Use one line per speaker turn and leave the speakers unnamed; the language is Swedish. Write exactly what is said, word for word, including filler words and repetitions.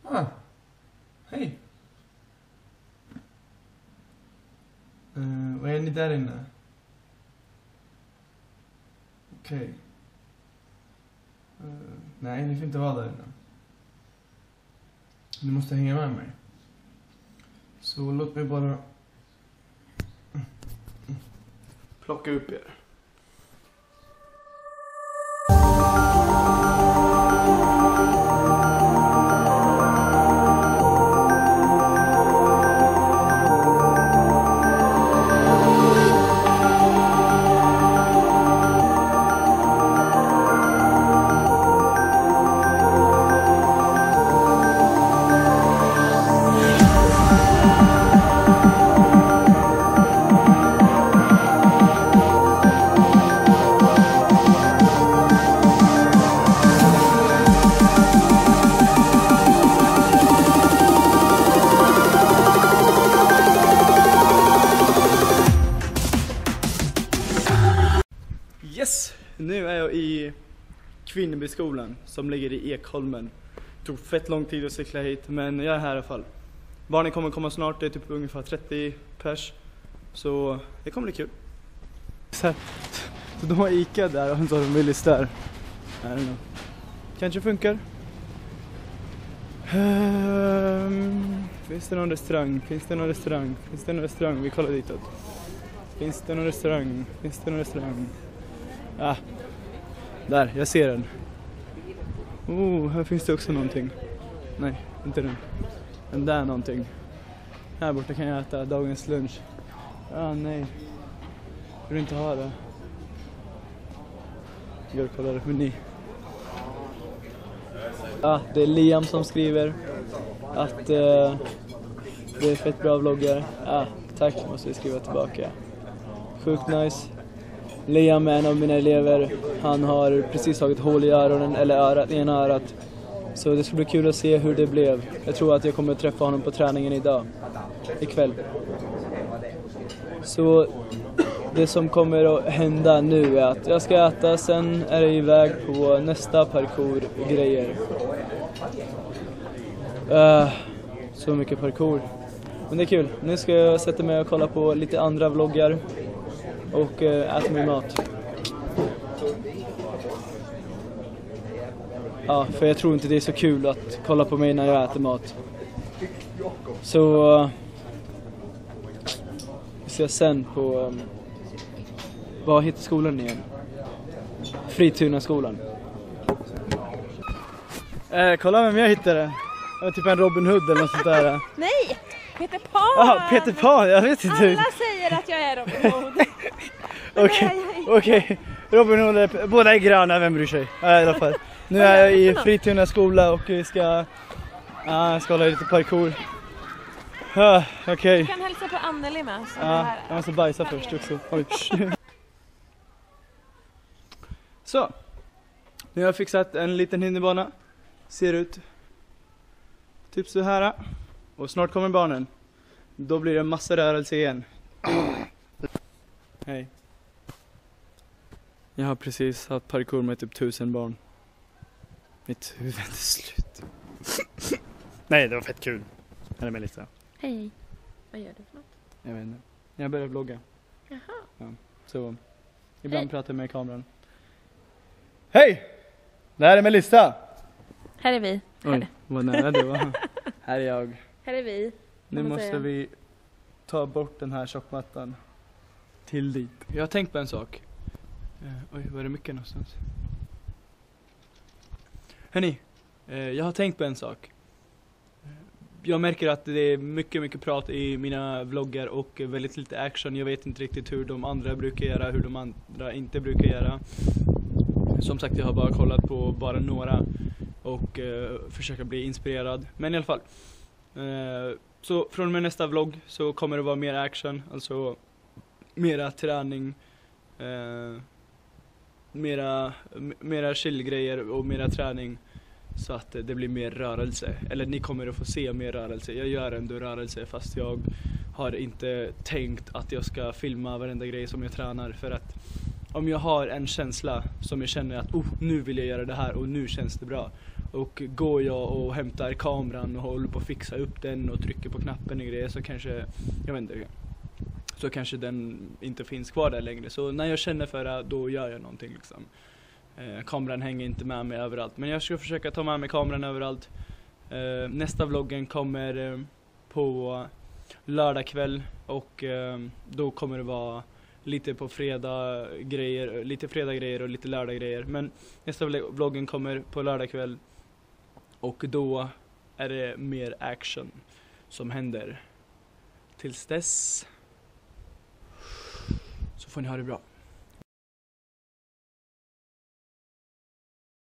Ah, hej. Uh, vad är ni där inne? Okej. Okay. Uh, nej, ni får inte vara där inne. Ni måste hänga med mig. Så låt mig bara plocka upp er.
Yes! Nu är jag i Kvinnebyskolan som ligger i Ekholmen. Det tog fett lång tid att cykla hit, men jag är här i alla fall. Barnen kommer komma snart, det är typ ungefär trettio pers. Så det kommer bli kul. Så, här, så de har Ica där och så har de Willys där. I don't know. Kanske funkar. Um, finns det någon restaurang? Finns det någon restaurang? Finns det någon restaurang? Vi kollar ditåt. Finns det någon restaurang? Finns det någon restaurang? Ah, där, jag ser den. Oh, här finns det också någonting. Nej, inte den. Den där någonting. Här borta kan jag äta dagens lunch. Ah, nej. Vill du inte ha det? Jag kollar det för ni. Ah, det är Liam som skriver att uh, det är fett bra vloggar. Ah, tack, måste vi skriva tillbaka. Sjukt nice. Liam är en av mina elever. Han har precis tagit hål i öronen, eller örat, ena örat. Så det ska bli kul att se hur det blev. Jag tror att jag kommer att träffa honom på träningen idag. Ikväll. Så det som kommer att hända nu är att jag ska äta. Sen är jag iväg på nästa parkour-grejer. Uh, så mycket parkour. Men det är kul. Nu ska jag sätta mig och kolla på lite andra vloggar. Och äh, äta min mat. Ja, för jag tror inte det är så kul att kolla på mig när jag äter mat. Så äh, vi ser sen på ähm, vad heter skolan igen? Frituna skolan. Äh, kolla vem jag hittade. Det var typ en Robin Hood eller något sånt där.
Nej, Peter Pan.
Ja, Peter Pan, jag vet inte.
Alla säger att jag är Robin Hood.
Okej, okej. Robin Hood är, båda är gröna, vem bryr sig? Ja, i alla fall. Nu är jag i Frituna skola och vi ska, ja, ska hålla lite parkour. Ja, okej. Okay.
Du kan hälsa på Anneli med.
Ja, jag måste bajsa först också. Oj. Så, nu har jag fixat en liten hinderbana. Ser ut typ så här. Och snart kommer barnen. Då blir det en massa rörelse igen. Hej. Jag har precis haft parkour med typ tusen barn. Mitt huvud är slut. Nej, det var fett kul. Här är Melissa.
Hej. Vad gör du för något?
Jag vet inte. Jag börjar vlogga.
Jaha.
Ja, så ibland
Hej.
pratar jag med kameran. Hej! Det här är Melissa.
Här är vi.
Oj,
Här.
vad nära det var. Här är jag.
Här är vi.
Nu måste
säga.
vi ta bort den här tjockmattan till dit. Jag har tänkt på en sak. Uh, oj, var är det mycket någonstans? Hörrni, uh, jag har tänkt på en sak. Uh, jag märker att det är mycket, mycket prat i mina vloggar och väldigt lite action. Jag vet inte riktigt hur de andra brukar göra, hur de andra inte brukar göra. Som sagt, jag har bara kollat på bara några och uh, försöka bli inspirerad. Men i alla fall. Uh, så från och med nästa vlogg så kommer det vara mer action, alltså mera träning, uh, mera, mera chillgrejer och mera träning, så att det blir mer rörelse. Eller ni kommer att få se mer rörelse. Jag gör ändå rörelse fast jag har inte tänkt att jag ska filma varenda grej som jag tränar, för att om jag har en känsla som jag känner att oh, nu vill jag göra det här och nu känns det bra, Och går jag och hämtar kameran och håller på att fixa upp den och trycker på knappen och grejer, så kanske, jag vet inte, så kanske den inte finns kvar där längre. Så när jag känner för det, då gör jag någonting liksom. Eh, kameran hänger inte med mig överallt, men jag ska försöka ta med mig kameran överallt. Eh, nästa vloggen kommer eh, på lördag kväll, och eh, då kommer det vara lite på fredag grejer, lite fredag grejer och lite lördag grejer. Men nästa vloggen kommer på lördag kväll, och då är det mer action som händer. Tills dess så får ni ha det bra.